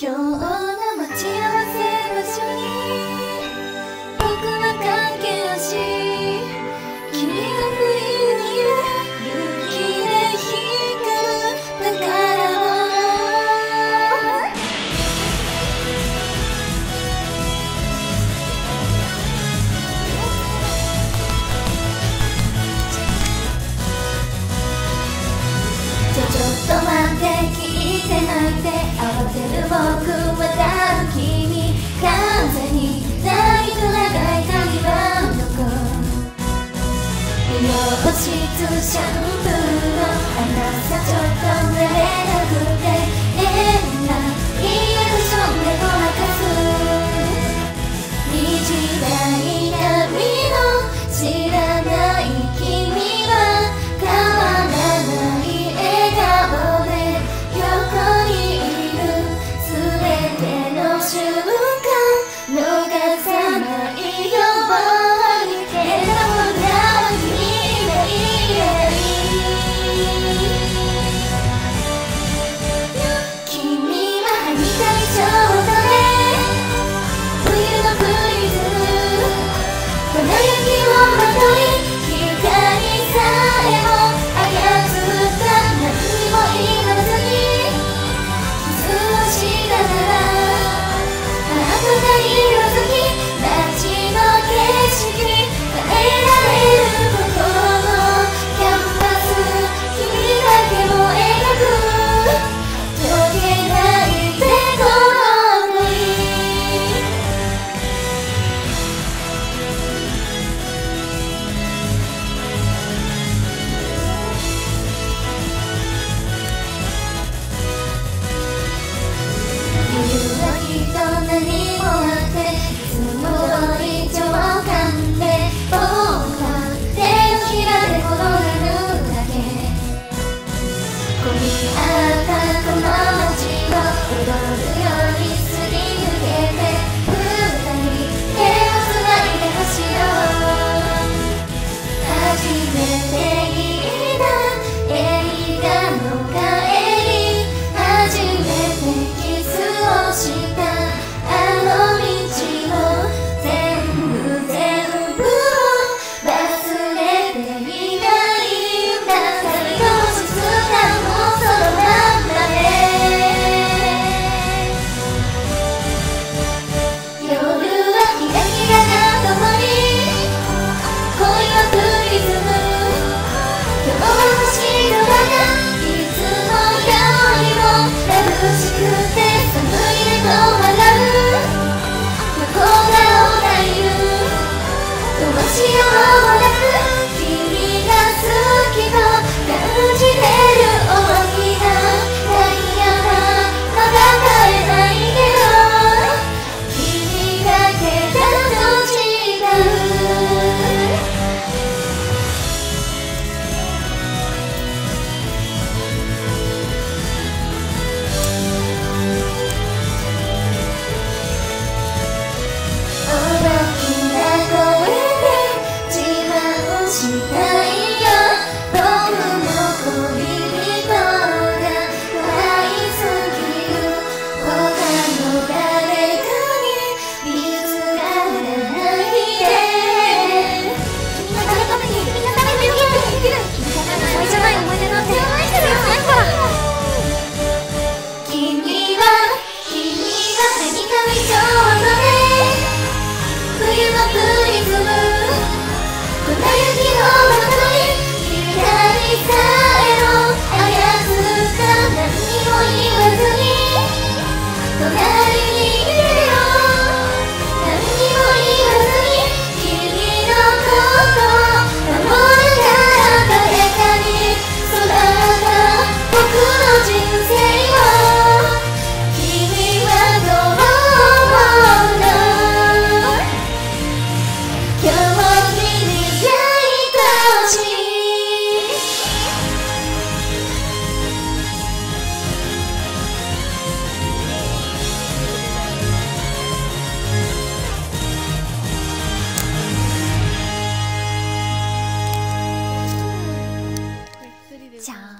今日の待ち合わせ場所に僕は駆け足、君が振り抜いた雪で光る宝物。ちょっと待って聞いてないで慌てる僕はだる君完全に何と長い髪はどこ美容室シャンプーのあなたちょっと慣れなくて変なリアクションでごまかす短い髪の知らない君は変わらない笑顔で横にいる全ての瞬間逃さないように笑顔が君がいない君ははにかみショートで冬のプリズム粉雪をまとい光さえも操った何にも言わずに傷をしたならあなたが色づき街の景色変えられる心のキャンパス君だけを描く溶けないでこの恋理由はきっと何もあっていつも通り情感で僕は手のひらで転がるだけ混み合ったこの街を踊るようにすり抜けて二人手をつないで走ろう初めて見た映画の帰り初めてキスをしたあの道を全部を忘れていないんだ最後の静かもそのまんまで夜はキラキラが灯り恋はプリズム今日は星空がいつもよりも眩しくて寒いで止まらぬ横顔がいるどうしようもなく君が好きと感じてる大きなダイヤはまだ買えないけど君だけだと違う大きな声で自慢したいよ僕の恋人が可愛すぎる他の誰かに見つからないで君のために君のために生きる君のために思いじゃない思い出なんてないから君ははにかみショートで冬のプリズム粉雪をまとい光さえも操った何にも言わずに隣にいてよ何にも言わずに君のことを守るから誰かに育った僕の人生を君はどう思うの今日君に会いたしじゃあ